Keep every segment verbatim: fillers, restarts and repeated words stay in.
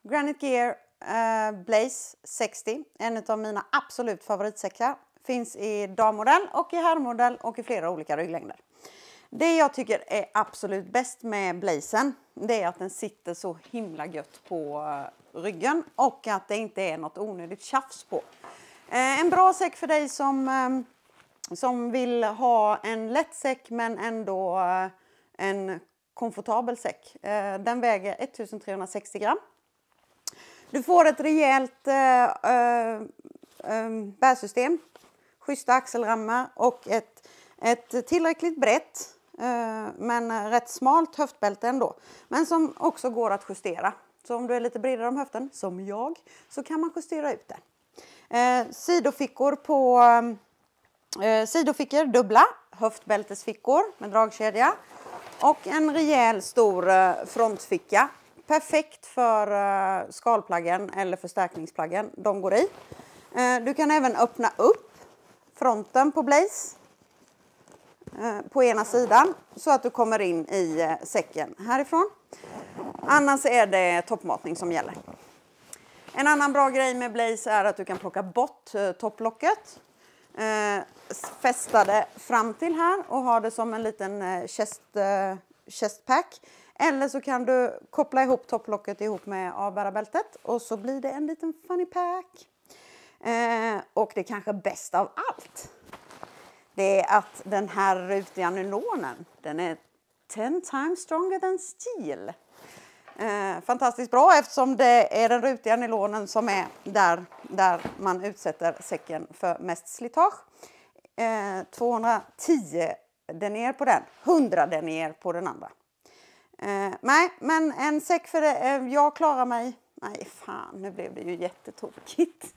Granite Gear uh, Blaze sextio, en av mina absolut favoritsäckar. Finns i dammodell och i herrmodell och i flera olika rygglängder. Det jag tycker är absolut bäst med Blazen, det är att den sitter så himla gött på uh, ryggen och att det inte är något onödigt tjafs på. Uh, en bra säck för dig som, um, som vill ha en lätt säck men ändå uh, en komfortabel säck. Uh, den väger ettusentrehundrasextio gram. Du får ett rejält uh, uh, uh, bärsystem, schyssta axelrammar och ett, ett tillräckligt brett uh, men rätt smalt höftbälte ändå. Men som också går att justera. Så om du är lite bredare om höften, som jag, så kan man justera ut det. Uh, sidofickor på uh, sidofickor, dubbla höftbältesfickor med dragkedja. Och en rejäl stor uh, frontficka. Perfekt för uh, skalplaggen eller förstärkningsplaggen. De går i. Uh, du kan även öppna upp fronten på Blaze. Uh, på ena sidan. Så att du kommer in i uh, säcken härifrån. Annars är det toppmatning som gäller. En annan bra grej med Blaze är att du kan plocka bort uh, topplocket. Uh, fästa det fram till här och ha det som en liten uh, chest, uh, chestpack. Eller så kan du koppla ihop topplocket ihop med avbärarbältet. Och så blir det en liten funny pack. Eh, och det kanske bäst av allt. Det är att den här rutiga nylonen. Den är ten times stronger than steel. Eh, fantastiskt bra eftersom det är den rutiga nylonen som är där, där man utsätter säcken för mest slitage. Eh, tvåhundratio denier på den. hundra denier på den andra. Eh, nej, men en säck för det. Eh, jag klarar mig. Nej, fan, nu blev det ju jättetokigt.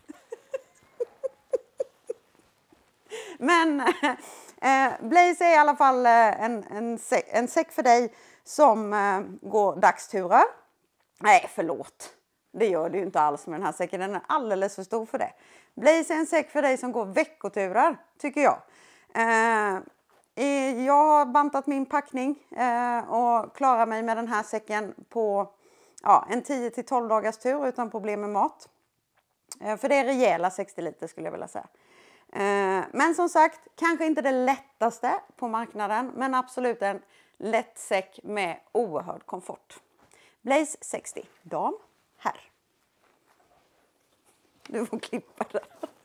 men eh, Blaze är i alla fall en, en, säck, en säck för dig som eh, går dagsturer. Nej, förlåt. Det gör det ju inte alls med den här säcken. Den är alldeles för stor för det. Blaze är en säck för dig som går veckoturer, tycker jag. Eh, Jag har bantat min packning eh, och klarar mig med den här säcken på ja, en tio till tolv dagars tur utan problem med mat. Eh, för det är rejäla sextio liter skulle jag vilja säga. Eh, men som sagt, kanske inte det lättaste på marknaden, men absolut en lätt säck med oerhörd komfort. Blaze sextio, dam, herr. Du får klippa det.